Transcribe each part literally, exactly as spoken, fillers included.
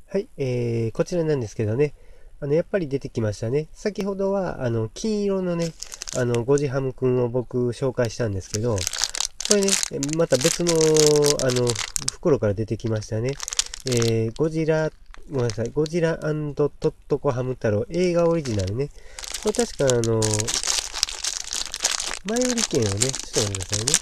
はい、えー、こちらなんですけどね、あの、やっぱり出てきましたね。先ほどは、あの、金色のね、あの、ゴジハムくんを僕紹介したんですけど、これね、また別の、あの、袋から出てきましたね。えー、ゴジラ、ごめんなさい、ゴジラトットコハム太郎映画オリジナルね。これ確かあの、前売り券をね、ちょっと待ってくださいね。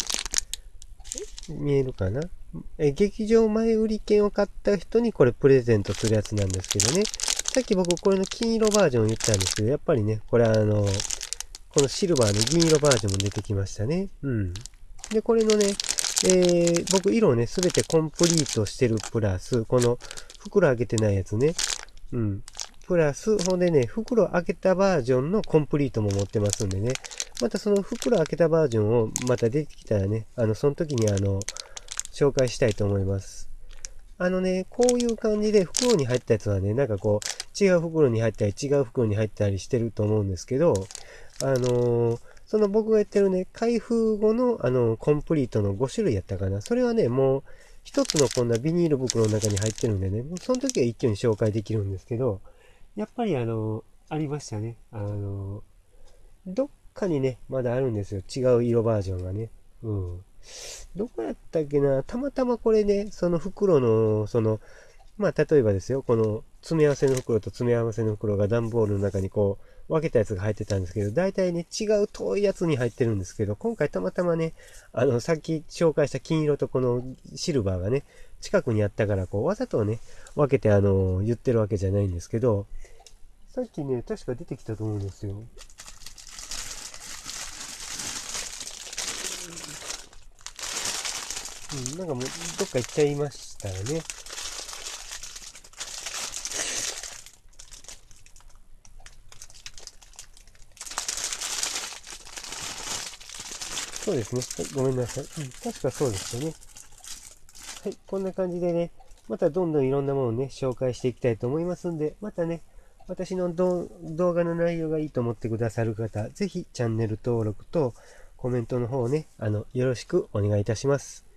見えるかな。え、劇場前売り券を買った人にこれプレゼントするやつなんですけどね。さっき僕これの金色バージョンを言ったんですけど、やっぱりね、これあの、このシルバーの銀色バージョンも出てきましたね。うん。で、これのね、えー、僕色をね、すべてコンプリートしてるプラス、この袋開けてないやつね。うん。プラス、ほんでね、袋開けたバージョンのコンプリートも持ってますんでね。またその袋開けたバージョンをまた出てきたらね、あの、その時にあの、紹介したいと思います。あのね、こういう感じで袋に入ったやつはね、なんかこう、違う袋に入ったり違う袋に入ったりしてると思うんですけど、あのーその僕が言ってるね、開封後のあの、コンプリートのご種類やったかな。それはね、もう、一つのこんなビニール袋の中に入ってるんでね、もうその時は一挙に紹介できるんですけど、やっぱりあのーありましたね。あのーどっかにね、まだあるんですよ。違う色バージョンがね。うん。どこやったっけな、たまたまこれね、その袋の、その、まあ、例えばですよ、この詰め合わせの袋と詰め合わせの袋が段ボールの中にこう、分けたやつが入ってたんですけど、大体ね、違う遠いやつに入ってるんですけど、今回たまたまね、あの、さっき紹介した金色とこのシルバーがね、近くにあったから、こう、わざとね、分けてあの、言ってるわけじゃないんですけど、さっきね、確か出てきたと思うんですよ。うん、なんかもう、どっか行っちゃいましたよね。そうですね。はい、ごめんなさい。うん、確かそうですよね。はい、こんな感じでね、またどんどんいろんなものをね、紹介していきたいと思いますんで、またね、私の動画の内容がいいと思ってくださる方、ぜひチャンネル登録とコメントの方をね、あの、よろしくお願いいたします。